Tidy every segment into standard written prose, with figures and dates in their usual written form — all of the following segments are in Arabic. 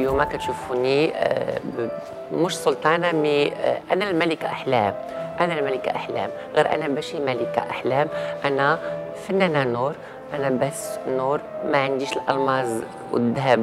اليوم كتشوفوني مش سلطانة مي أنا الملكة أحلام. أنا الملكة أحلام، غير أنا ماشي ملكة أحلام، أنا فنانة نور. أنا بس نور، ما عنديش الألماظ والذهب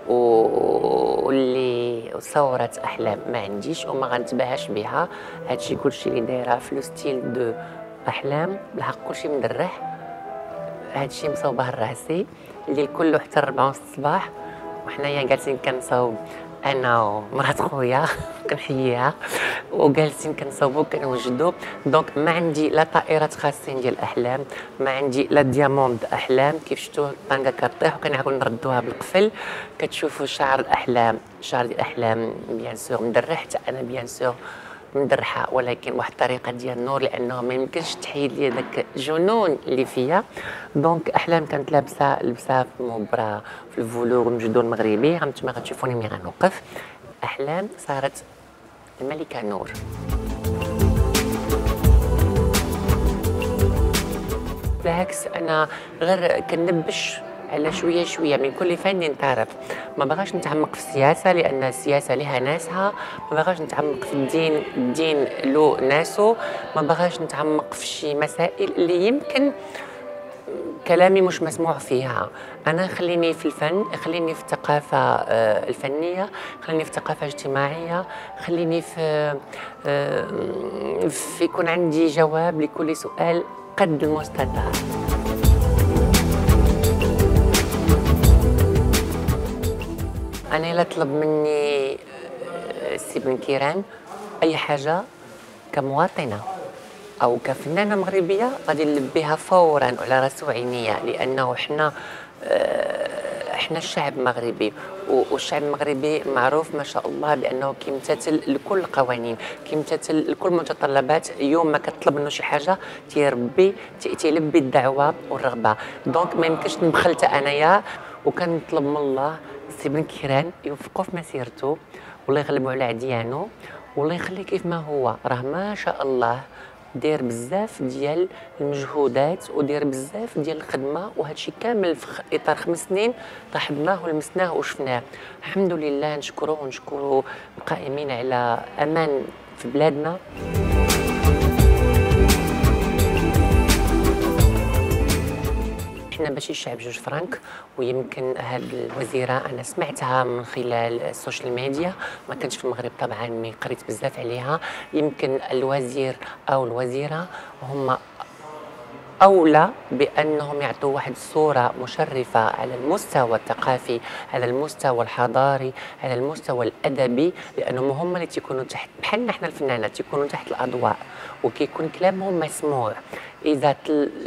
واللي صورة أحلام ما عنديش وما غنتباهاش بها. هادشي كلشي اللي دايرة في لو ستيل دو أحلام، بالحق كلشي مدرح. هادشي مصوبه لراسي الليل كله حتى 4 الصباح، وحنايا جالسين كنصاوب انا ومرات خويا كنحييها، وجالسين كنصاوبو كنوجدو. دونك ما عندي لا طائرات خاصين ديال احلام، ما عندي لا دياموند احلام. كيف شفتوا الطنقه كطيح وكنعاودو نردوها بالقفل. كتشوفوا شعر الاحلام، شعر ديال الاحلام بيان سور مدرح، حتى انا بيان سور مدرحه، ولكن واحد الطريقه ديال النور، لانه ما يمكنش تحيد لي داك الجنون اللي فيا. دونك احلام كانت لابسه مبرة في الفولور المجدو المغربي. هانتوما غتشوفوني ملي غنوقف. احلام صارت الملكه نور. بالعكس انا غير كنبش على شويه شويه من كل فن تعرف. ما بغاش نتعمق في السياسه لان السياسه لها ناسها، ما بغاش نتعمق في الدين، الدين له ناسه، ما بغاش نتعمق في شي مسائل اللي يمكن كلامي مش مسموع فيها. انا خليني في الفن، خليني في الثقافه الفنيه، خليني في الثقافه الاجتماعيه، خليني في يكون عندي جواب لكل سؤال قد المستطاع. أنا لا طلب مني السي بن كيران أي حاجة كمواطنة أو كفنانة مغربية غادي نلبيها فورا على راسو عينيا، لأنه احنا الشعب المغربي، والشعب المغربي معروف ما شاء الله بأنه كيمتثل لكل القوانين، كيمتثل لكل المتطلبات. يوم ما كتطلب منه شي حاجة تيلبي الدعوة والرغبة. دونك ما يمكنش نبخلت أنايا، وكنطلب من الله السي بن كيران يوفقو في مسيرته، والله يغلبو على عديانو، والله يخليه كيف ما هو. راه ما شاء الله داير بزاف ديال المجهودات وداير بزاف ديال الخدمه، وهادشي كامل في اطار 5 سنين لاحظناه ولمسناه وشفناه. الحمد لله، نشكروه ونشكروا القائمين على امان في بلادنا. احنا ماشي الشعب جوج فرانك، ويمكن هذه الوزيره انا سمعتها من خلال السوشيال ميديا، ما كنتش في المغرب طبعا، مي قريت بزاف عليها. يمكن الوزير او الوزيره هم أولى بأنهم يعطوا واحد الصورة مشرفة على المستوى الثقافي، على المستوى الحضاري، على المستوى الأدبي، لأنهم هم اللي تيكونوا تحت، بحالنا احنا الفنانات تيكونوا تحت الأضواء وكيكون كلامهم مسموع. إذا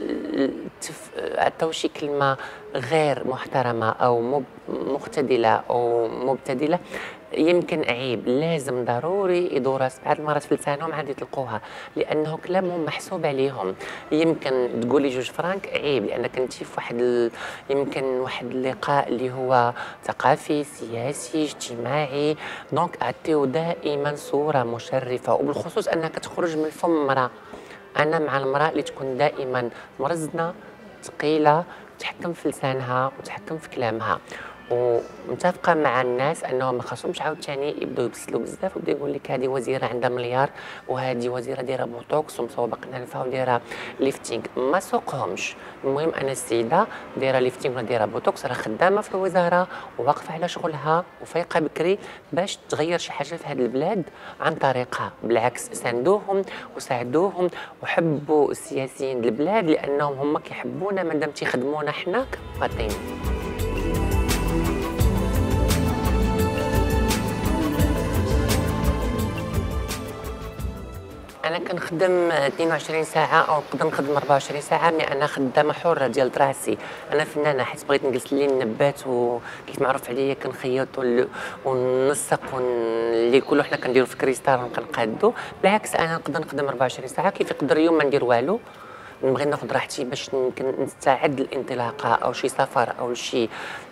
عطاو شي كلمة غير محترمة أو مختدلة أو مبتدلة يمكن عيب، لازم ضروري يدوروا 7 المرات في لسانهم عاد يطلقوها، لانه كلامهم محسوب عليهم. يمكن تقولي جوج فرانك عيب لانك انت في يمكن واحد اللقاء اللي هو ثقافي سياسي اجتماعي. دونك اعطيو دائما صوره مشرفه، وبالخصوص انك تخرج من فم امراه. انا مع المراه اللي تكون دائما مرزنه ثقيله، تحكم في لسانها وتحكم في كلامها. ومتفقه مع الناس انهم ما خاصهمش عاوتاني يبداو يبسلوا بزاف ويبدا يقول لك هذه وزيره عندها مليار، وهذه وزيره دايره بوتوكس ومصوبه قنالفها ودايره ليفتينغ. ما سوقهمش. المهم انا السيده دايره ليفتينغ ولا دايره بوتوكس راه خدامه في الوزاره وواقفه على شغلها وفايقه بكري باش تغير شي حاجه في هذه البلاد عن طريقها. بالعكس ساندوهم وساعدوهم وحبوا السياسيين البلاد لانهم هم كيحبونا مادام تيخدمونا حنا كمواطنين. أنا كنخدم 22 ساعة أو نقدر نخدم 24 ساعة، مي أنا خدامة حرة ديال راسي. أنا فنانة حيت بغيت نجلس الليل نبات، وكيف معروف عليا كنخيط وننسق اللي كله حنا كنديرو في كريستال ونبقى نقادو. بالعكس أنا نقدر نخدم 24 ساعة، كيف يقدر يوم ما ندير والو، نبغي ناخذ راحتي باش نستعد للانطلاقه او شي سفر او شي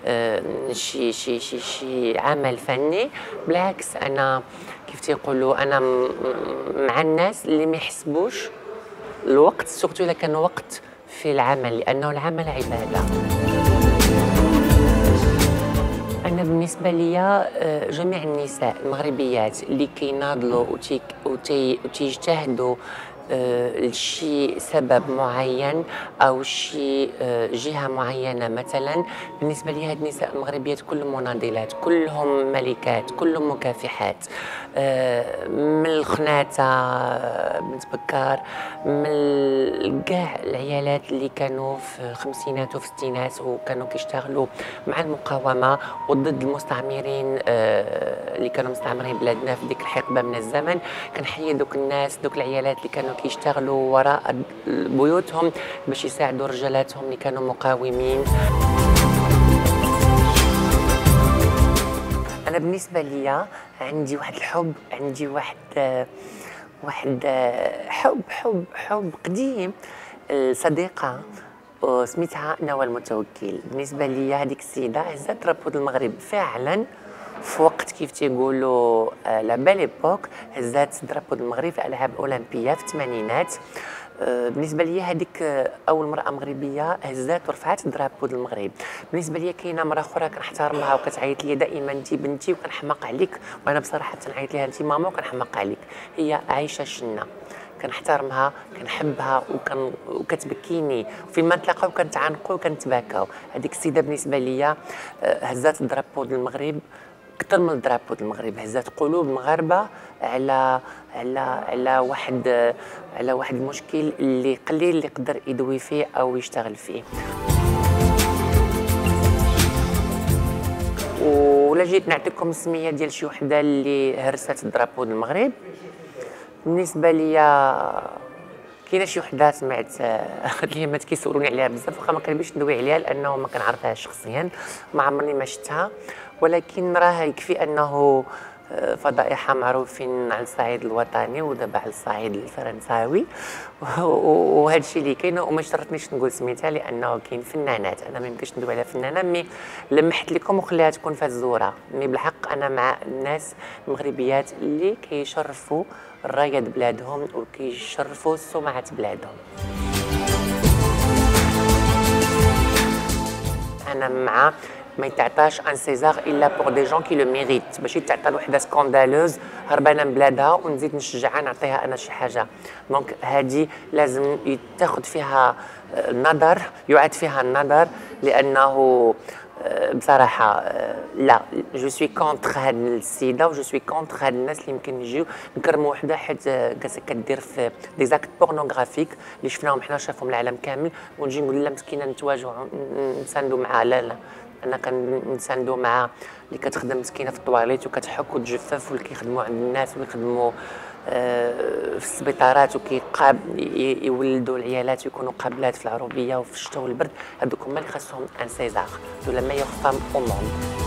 عمل فني. بالعكس انا كيف تيقولوا انا مع الناس اللي ما يحسبوش الوقت، سورتو الا كان وقت في العمل، لانه العمل عباده. انا بالنسبة ليا جميع النساء المغربيات اللي كيناضلوا وتيجتهدوا لشي سبب معين أو شي جهة معينة مثلا. بالنسبة لي هاد النساء المغربيات كلهم مناضلات، كلهم ملكات، كلهم مكافحات. من الخناتة بنت بكار، من كاع العيالات اللي كانوا في الخمسينات وفي الستينات وكانوا كيشتغلوا مع المقاومة وضد المستعمرين اللي كانوا مستعمرين بلادنا في ديك الحقبة من الزمن. كنحيي دوك الناس، دوك العيالات اللي كانوا كيشتغلوا وراء بيوتهم باش يساعدوا رجالاتهم اللي كانوا مقاومين. أنا بالنسبة ليا عندي واحد الحب، عندي واحد حب قديم، صديقة سميتها نوال المتوكل. بالنسبة لي هذيك السيدة هزات درابو المغرب فعلا في وقت كيف تيقولوا لا بال ايبوك، هزات درابو المغرب في الالعاب الاولمبيه في الثمانينات. بالنسبه لي هذيك اول مراه مغربيه هزات ورفعت درابو المغرب. بالنسبه لي كاينه مراه اخرى كنحترمها وكتعيط لي دائما انت بنتي وكنحماق عليك، وانا بصراحه تنعيط ليها انت ماما وكنحماق عليك، هي عايشه شنه. كنحترمها، كنحبها وكتبكيني، فيما نتلاقاو كنتعانقوا وكنتباكاو. هذيك السيده بالنسبه لي هزات الدرابو المغرب اكثر من الدرابو المغرب، هزات قلوب المغاربه على واحد المشكل اللي قليل اللي يقدر يدوي فيه او يشتغل فيه. ولا جيت نعطيكم السميه ديال شي وحده اللي هرست الدرابو المغرب، بالنسبه ليا كاينه شي وحده سمعت اللي ما كيسولوني عليها بزاف، واخا ما كنبغيش ندوي عليها لانه ما كنعرفهاش شخصيا، ما عمرني ما شفتها، ولكن راه يكفي انه فضائحه معروفين على الصعيد الوطني ودابا على الصعيد الفرنساوي، وهذا الشيء اللي كاين. وما شرطنيش نقول سميتها لانه كاين فنانات، انا ما يمكنش ندوي على فنانه، مي لمحت لكم وخليها تكون فزوره. مي بالحق انا مع الناس المغربيات اللي كيشرفوا الرايه بلادهم وكيشرفوا سمعه بلادهم. انا مع ما يتعطاش ان سيزار الا بور دي جون كي لو ميريت، ماشي تعطى لوحده سكوندالوز هربانه من بلادها ونزيد نشجعها نعطيها انا شي حاجه. دونك هذه لازم يتاخذ فيها النظر، يعاد فيها النظر، لانه بصراحه لا جو سوي كونتر هاد السيده وجو سوي كونتر هاد الناس اللي يمكن يجيو نكرموا وحده حيت جالسه كدير في دي زاكت بورنوغرافيك اللي شفناهم حنا شافهم العالم كامل، ونجي نقول لها مسكينه نتواجهوا نساندوا معها. لا انا كنساندوا مع اللي كتخدم مسكينه في الطواليت وكتحك وتجفف، واللي كيخدموا عند الناس واللي يخدموا في السبيطارات يولدوا العيالات ويكونوا قابلات في العروبيه وفي الشتاء والبرد. هذوك هما اللي خاصهم ان سيزار دو لا ميور فام او موند.